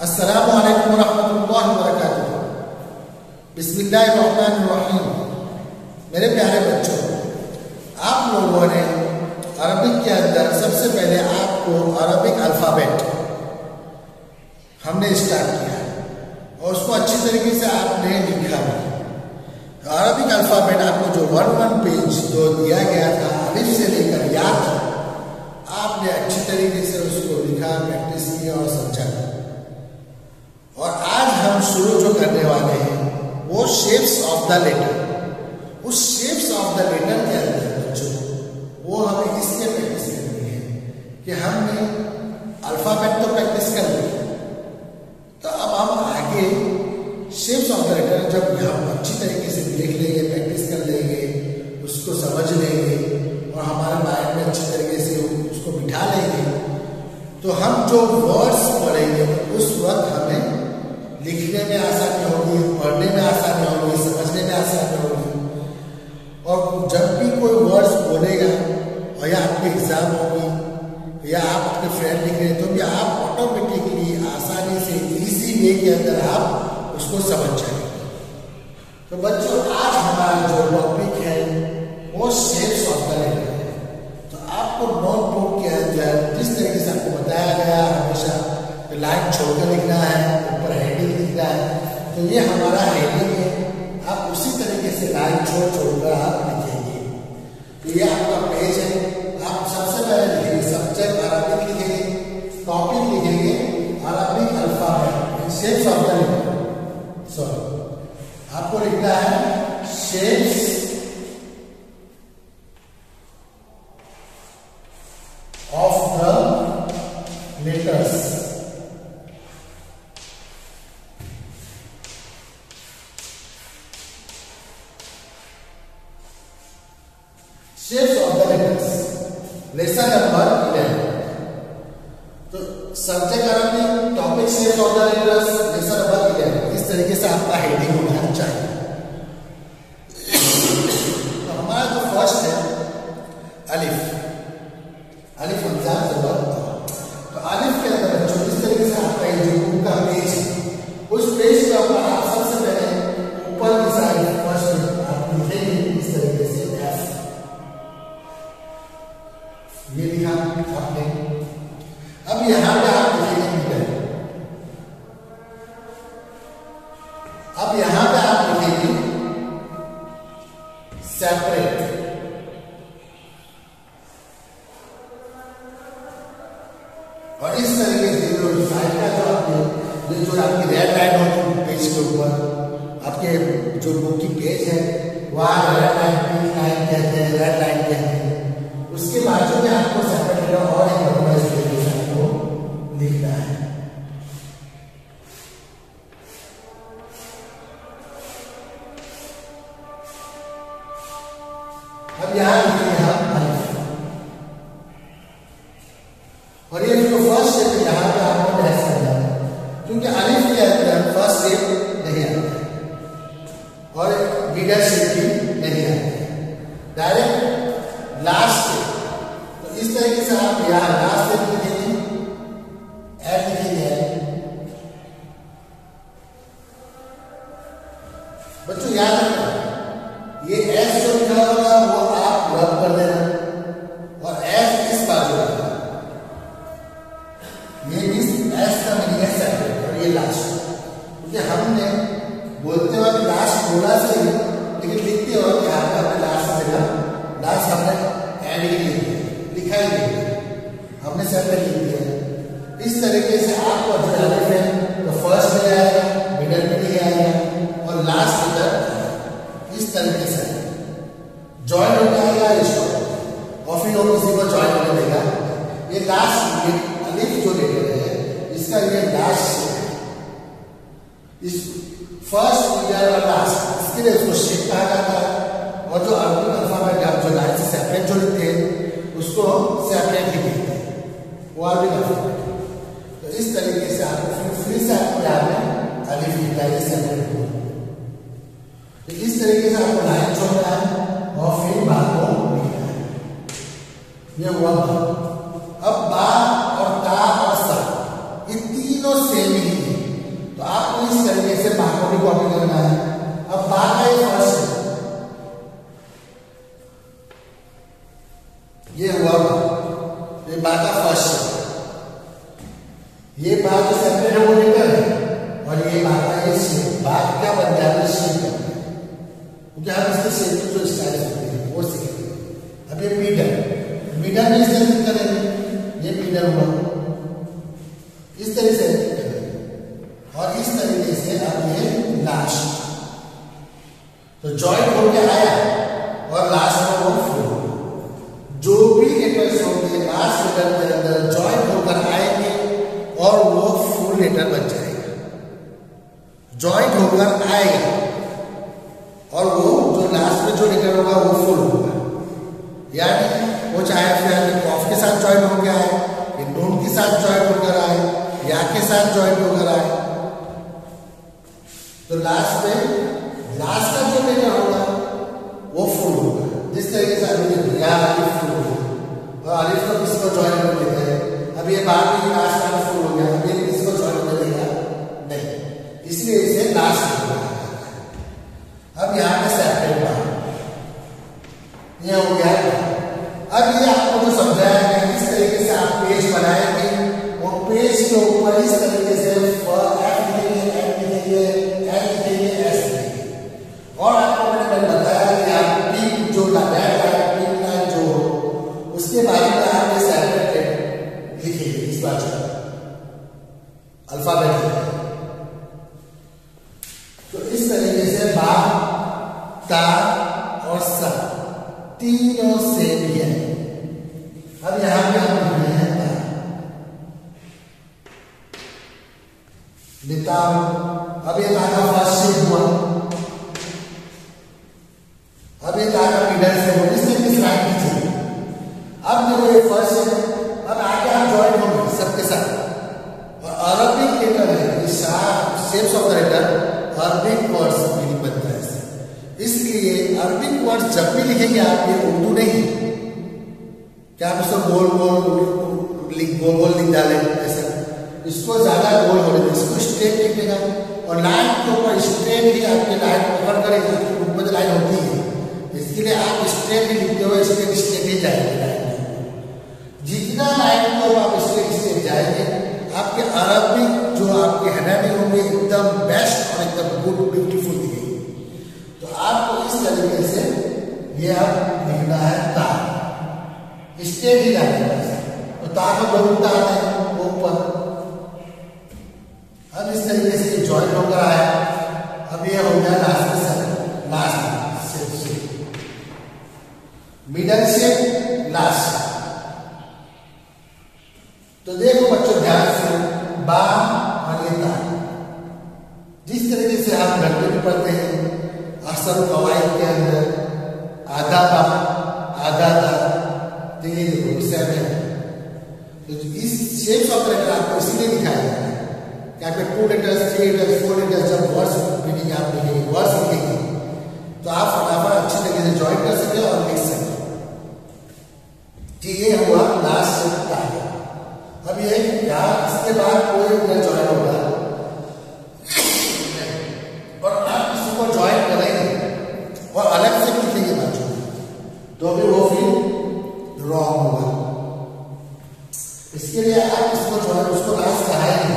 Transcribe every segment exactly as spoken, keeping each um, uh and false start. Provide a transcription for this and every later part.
अस्सलामु अलैकुम वरहमतुल्लाहि वबरकातुहू। बिस्मिल्लाहिर्रहमानिर्रहीम। मेरे प्यारे बच्चों, आप लोगों ने अरबिक के अंदर सबसे पहले आपको अरबिक अल्फ़ाबेट हमने स्टार्ट किया और उसको अच्छी तरीके से आपने लिखा भी। अरबिक अल्फ़ाबेट आपको जो वन वन पेज जो दिया गया था अलिफ से लेकर या तक, आपने अच्छी तरीके से उसको लिखा, प्रैक्टिस किया और समझा। और आज हम शुरू जो करने वाले हैं वो शेप्स ऑफ द लेटर। उस शेप्स ऑफ द लेटर के अंदर बच्चों वो हमें इसलिए प्रैक्टिस करनी है कि हमने अल्फ़ाबेट तो प्रैक्टिस कर लिया, तो अब हम आगे शेप्स ऑफ द लेटर जब हम अच्छी तरीके से देख लेंगे, प्रैक्टिस कर लेंगे, उसको समझ लेंगे और हमारे माइंड में अच्छी तरीके से उसको बिठा लेंगे, तो हम जो वर्ड्स पढ़ेंगे उस वक्त हमें लिखने में आसानी होगी, पढ़ने में आसानी होगी, समझने में आसानी होगी। और जब भी कोई वर्ड्स बोलेगा और या आपकी एग्जाम होगी या आप अपने फ्रेंड लिख रहे हैं तो भी आप ऑटोमेटिकली आसानी से इजी वे के अंदर आप उसको समझ जाएंगे। तो बच्चों, आज हमारा जो टॉपिक है वो शेप्स ऑफ द लेटर है। तो आपको नोटबुक के अंदर जिस तरीके से आपको बताया गया, हमेशा लाइन छोड़कर लिखना है, ऊपर हेडिंग लिखना है, तो ये हमारा हेडिंग है। आप उसी तरीके से लाइन छोड़ छोड़कर आप लिखेंगे। तो ये आपका पेज है। आप सबसे पहले लिखेंगे सब्जेक्ट अरबिक लिखेंगे, टॉपिक लिखेंगे Arabic alphabet, shapes of the letter. Sorry, आपको लिखना है shapes of the letters. Shapes of the letters, lesson number eleven. तो subject Arabic, topic shapes of the letters, lesson number eleven. इस तरीके से आपका हेडिंग होना चाहिए। तो हमारा जो फर्स्ट है अलिफ, अलिफ हमजा ज़बर। तो अलिफ के अंदर बच्चों इस तरीके से आपका ये जो बुक का पेज है, उस पेज के ऊपर आप सबसे पहले ऊपर की साइड फर्स्ट आप लिखेंगे इस तरीके से एफ। ये लिखा आपने। अब यहां पे आप लिखेंगे मीटर। अब यहां पे आप लिखेंगे सेपरेट। और इस तरीके से जो साइड का जो आपने जो आपकी रेड लाइन होती है पेज के ऊपर, आपके जो बुक की पेज है वहां रेड लाइन, पिंक लाइन कहते हैं, रेड लाइन कहते हैं। उसके बाजू में आपको सेपरेट और एक नंबर इस तरीके से आपको लिखना है। अब यहां लिखिए हम अलिफ। और ये जो फर्स्ट शेप है यहां पे आपको डैश करना है, क्योंकि अलिफ के अंदर फर्स्ट शेप नहीं आता है और बिगर शेप भी नहीं आता है, डायरेक्ट लास्ट शेप। तो इस तरीके से आप यहां लास्ट शेप लिखेंगे, एल लिखेंगे। बच्चों याद रखना, ये एस जो लिखा होगा वो आप रब कर देना और एस इस बाजू रखना। ये भी एस का मीनिंग है सेपरेट और ये लास्ट, क्योंकि हमने बोलते वक्त लास्ट बोला सही, लेकिन लिखते वक्त यहाँ पे हमने लास्ट से लास्ट हमने एंड ही लिख दिया, लिखा ही नहीं, हमने सेपरेट लिख दिया। इस तरीके से आपको जो अलिफ है तो फर्स्ट में आएगा, मिडल में नहीं आएगा और लास्ट इधर इस तरीके से जॉइंट होने आएगा इसको, और फिर वो किसी को जॉइंट होने देगा। ये लास्ट अलिफ जो लेटर है इसका ये लास्ट इस फर्स्ट, मिडल और लास्ट, इसके लिए उसको शेप कहा जाता है। और जो अरबिक अल्फाबेट आप जो लाइन से सेपरेट जो लिखते हैं उसको सेपरेट ही लिखते हैं, वो अरबिक अल्फाबेट। तो इस तरीके से आपको फिर फिर से आपको यहाँ में अलिफ लिखना है सेपरेट हो। तो इस तरीके से आपको लाइन छोड़ना है और फिर बात को लिखना है। ये हुआ अब बा और ता और सा, ये तीनों सेम ही है। इस तरीके से बा को भी कॉपी करना है। अब बा का ये फर्स्ट है, ये हुआ बा, ये बा का फर्स्ट है, ये बा जो सेपरेट है वो लेकर है, और ये बा का ये शेप, बा क्या बन जाता है शेप बनता है, क्योंकि हम इसके शेप की जो स्टाइल होती है वो सीखेंगे। अब ये मिडल, मिडल में इस तरह से करेंगे, ये मिडल हुआ इस तरह से करेंगे, और इस तरीके से अब ये लास्ट, तो जॉइंट होके आया और लास्ट में वो फुल, जो भी लेटर्स होंगे लास्ट लेटर के अंदर जॉइंट होकर आएंगे और वो फुल लेटर बन जाएगा, जॉइंट होकर आएगा और वो जो लास्ट में जो लेटर होगा वो फुल होगा, यानी वो चाहे फिर कॉफ के साथ जॉइंट हो गया है, फिर नून के साथ जॉइंट होकर आए, या के साथ जॉइंट होकर आए, तो लास्ट में लास्ट का जो लेटर होगा वो फुल होगा। जिस तरीके से अभी या अलिफ फुल हो गया और अलिफ को किसी को जॉइन कर देते हैं, अब ये बाद में लास्ट वाला फुल हो गया, अब ये किसी को जॉइन कर देगा नहीं, इसलिए इसे लास्ट हो गया। अब यहाँ पे सेपरेट बात ये हो गया। अब ये आपको जो समझाया गया किस तरीके से आप पेज बनाएंगे, वो पेज के ऊपर इस तरीके से एफ लिखेंगे, एफ लिखेंगे, एल लिखेंगे, एस लिखेंगे, और आपको मैंने बताया कि आप पी जो लगाया है पी लाइन जो उसके बारे में आप ये सेपरेट लिखेंगे, इस बात अल्फाबेट लिखेंगे। तो इस तरीके से बा, ता और सा तीनों से भी है। अब यहां पे हम लिख रहे हैं ता, अब ये ता का फर्स्ट शेप हुआ, अब ये ता का मिडल से हो, इस तरीके से लाइन खींचेंगे। अब जो ये फर्स्ट है, अब आगे आप जॉइन होंगे सबके साथ, और अरबिक लेटर है, इस shapes of the letter Arabic words meaning बनता है, इसलिए अरबिक वर्ड्स जब भी लिखेंगे आप, ये उर्दू नहीं क्या आप इसको गोल गोल लिख गोल गोल लिख डालें ऐसा, इसको ज्यादा गोल होने दें, इसको स्ट्रेट लिखेगा, और लाइन के ऊपर स्ट्रेट ही आपकी लाइन पकड़ करेगा, ऊपर लाइन होती है, इसके लिए आप स्ट्रेट ही लिखते हो, स्ट्रेट स्ट्रेट ही जाएंगे लाइन, जितना लाइन को आप स्ट्रेट स्ट्रेट जाएंगे आपके अरबिक जो आपके हैंडराइटिंग होंगे एकदम बेस्ट और एकदम गुड ब्यूटीफुल दिखेगी। तो आपको इस तरीके से ये अब लिखना है ता, स्ट्रेट ही जाएगा, तो ता को बहुत आता है ऊपर। अब इस तरीके से जॉइंट होकर आया, अब ये हो गया लास्ट से लास्ट शेप से मिडल शेप लास्ट। तो देखो बच्चों ध्यान से, बा और ये ता जिस तरीके से हम घर पे भी पढ़ते हैं अक्सर कवायद के अंदर आधा बा आधा ता, तो ये देखो सेम है, तो इस शेप्स ऑफ लेटर आपको इसीलिए दिखाया गया है कि आपके two letters, three letters, four letters जब वर्ड्स मीनिंग आप लिखेंगे, वर्ड्स लिखेंगे, तो आप फटाफट अच्छी तरीके से जॉइन कर सकते और लिख सकते। ये हुआ लास्ट शेप का। अब ये यहाँ इसके बाद कोई इधर जॉइन होगा और आप किसी को जॉइन करेंगे और अलग से लिखेंगे बच्चों, तो भी वो फिर रॉन्ग होगा। इसके लिए आप इसको जॉइन उसको लास्ट कहाएंगे,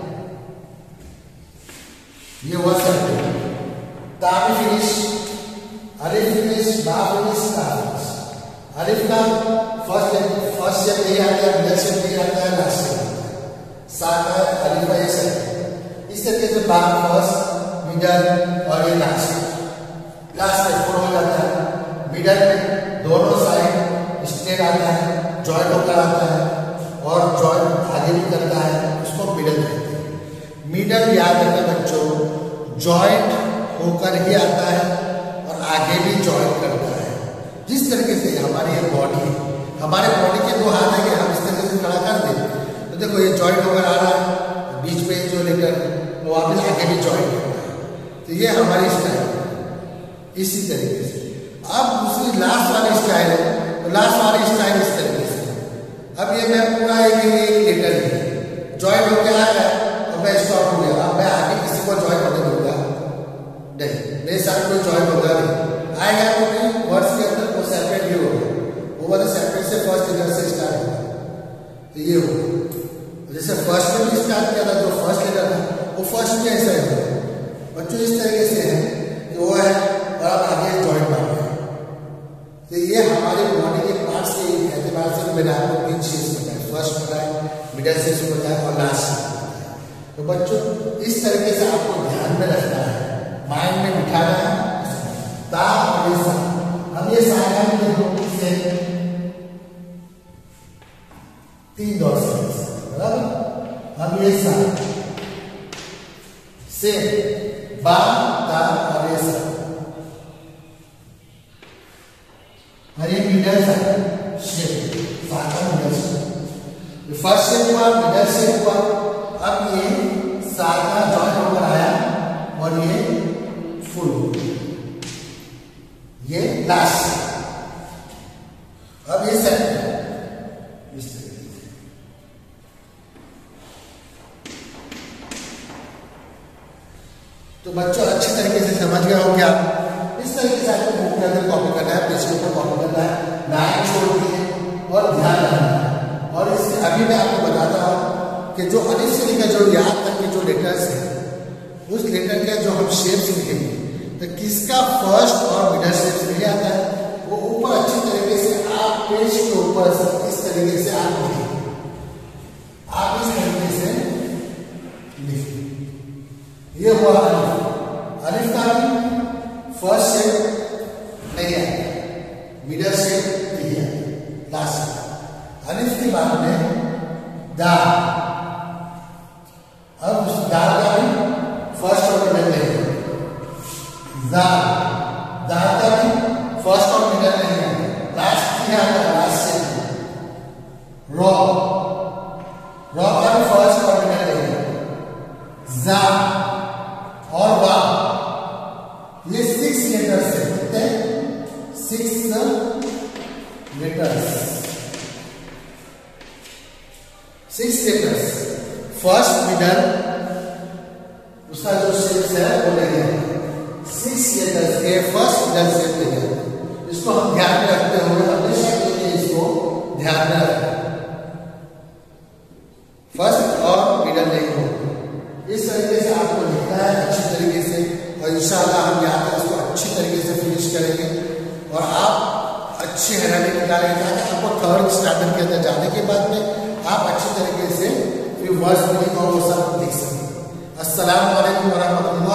ये हुआ सब ता भी फिनिश, अलिफ फिनिश, बा फिनिश, ता फिनिश। अलिफ का फर्स्ट फर्स्ट शेप नहीं आता है, मिडल शेप नहीं आता है, लास्ट शेप आता है, सा का अलिफ का ये शेप, इस तरीके से बा फर्स्ट, मिडल और ये लास्ट, लास्ट में फोर हो जाता है, मिडल में दोनों साइड स्ट्रेट आता है, जॉइंट होकर आता है और जॉइंट आगे भी करता है, उसको मिडल कहते हैं। मिडल याद रखना बच्चों, जॉइंट होकर ही आता है और आगे भी जॉइंट करता है। जिस तरीके से हमारी ये बॉडी है, हमारे बॉडी के दो हाथ है कि हम इस तरीके से खड़ा कर दें, तो देखो ये जॉइंट होकर आ रहा है, बीच में जो लेटर वो वापस आगे भी जॉइंट होता है, तो ये हमारी स्टाइल है। इसी तरीके से अब दूसरी लास्ट वाली स्टाइल है, तो लास्ट वाली स्टाइल इस तरीके से, अब ये मैं पूरा एक लेटर है, जॉइंट होकर आ गया और मैं स्टॉप हो गया, अब मैं आगे किसी को तो ये हो जैसे फर्स्ट में भी स्टार्ट किया था, जो फर्स्ट लेटर था वो फर्स्ट में ऐसा है बच्चों, इस तरीके से है कि वो है और आप आगे जॉइंट पार्ट है। तो ये हमारे बॉडी के पार्ट से एतबार से मैंने आपको तीन चीज बताया, फर्स्ट बताया, मिडल सेक्स बताया और लास्ट बताया। तो बच्चों इस तरीके से आपको ध्यान में रखना है, माइंड में बिठाना है। ता और ये सा, अब ये सारा में देखो किससे तीन दो से बराबर। अब ये सा से बा ता और ये सा, और ये मिडल सा शेप, साका मिडल शेप। फर्स्ट शेप हुआ, मिडल शेप हुआ, अब ये साका जॉइंट होकर आया और ये फुल, ये लास्ट। अब ये सेट इस तरीके से। तो बच्चों अच्छी तरीके से समझ गए हो क्या? इस तरीके से आपको बुक के अंदर कॉपी करना है, पेज के ऊपर कॉपी करना है, लाइन छोड़नी है और ध्यान रखना है। और इस अभी मैं आपको बताता हूँ कि जो अलिफ से लेकर जो याद तक के जो लेटर्स है, उस लेटर का जो हम शेप लिखेंगे तो किसका फर्स्ट और मिडल शेप नहीं आता है, वो ऊपर अच्छी तरीके से आप पेज के ऊपर इस तरीके से आप लिखेंगे, आप इस तरीके से लिखिए। ये हुआ अलिफ। अलिफ का भी फर्स्ट शेप नहीं आया, मिडल शेप नहीं आया, लास्ट शेप। अलिफ के बाद में दाल, अब उस दाल का भी फर्स्ट और मिडल नहीं है। दाल, दाल का भी फर्स्ट और मिडल नहीं है, लास्ट क्या आता, लास्ट शेप। रॉ, रॉ का भी फर्स्ट और मिडल नहीं है। जा और वा, ये सिक्स लेटर्स है, कितने? Six letters, six letters. First middle उसका जो शेप है वो नहीं है, सिक्स लेटर्स के फर्स्ट मिडल शेप नहीं है। इसको हम ध्यान में रखते हुए हमेशा के लिए इसको ध्यान में रखें, फर्स्ट और मिडल नहीं हो। इस तरीके से आपको लिखना है अच्छी तरीके से, और इंशाल्लाह हम यहाँ पर इसको अच्छी तरीके से फिनिश करेंगे और आप अच्छी हैंडराइटिंग निकालेंगे, ताकि आपको थर्ड स्टैंडर्ड के अंदर जाने के बाद में आप अच्छी तरीके से फिर वर्ड्स मीनिंग और वो सब लिख सकें। अस्सलाम वालेकुम व रहमतुल्लाह।